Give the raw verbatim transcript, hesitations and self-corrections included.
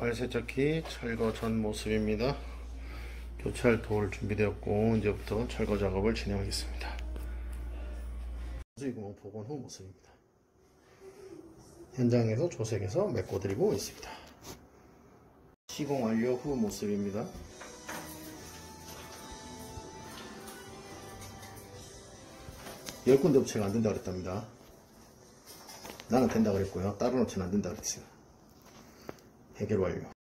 발세척기 철거 전 모습입니다. 교체할 돌 준비되었고 이제부터 철거 작업을 진행하겠습니다. 수위구멍 복원 후 모습입니다. 현장에서 조색해서 메꿔드리고 있습니다. 시공 완료 후 모습입니다. 열 군데 업체가 안된다 그랬답니다. 나는 된다 그랬고요. 다른 업체는 안된다 그랬어요. 해결 완료.